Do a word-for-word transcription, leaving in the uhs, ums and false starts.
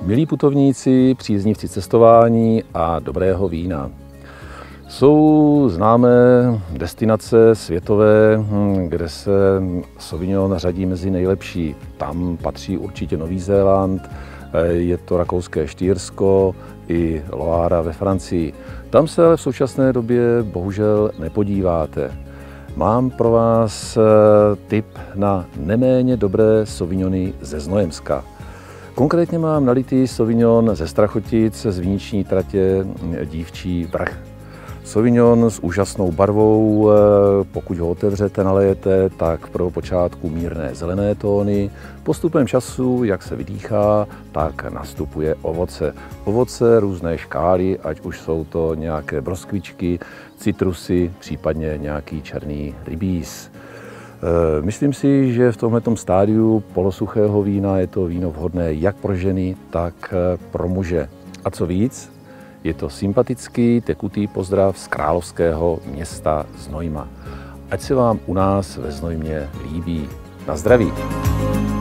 Milí putovníci, příznivci cestování a dobrého vína. Jsou známé destinace světové, kde se Sauvignon řadí mezi nejlepší. Tam patří určitě Nový Zéland, je to rakouské Štýrsko i Loára ve Francii. Tam se ale v současné době bohužel nepodíváte. Mám pro vás tip na neméně dobré Sauvignony ze Znojemska. Konkrétně mám nalitý Sauvignon ze Strachotic z viniční tratě Dívčí vrch. Sauvignon s úžasnou barvou, pokud ho otevřete, nalejete, tak v prvopočátku mírné zelené tóny. Postupem času, jak se vydýchá, tak nastupuje ovoce. Ovoce různé škály, ať už jsou to nějaké broskvičky, citrusy, případně nějaký černý rybíz. Myslím si, že v tomto stádiu polosuchého vína je to víno vhodné jak pro ženy, tak pro muže. A co víc, je to sympatický, tekutý pozdrav z královského města Znojma. Ať se vám u nás ve Znojmě líbí. Na zdraví!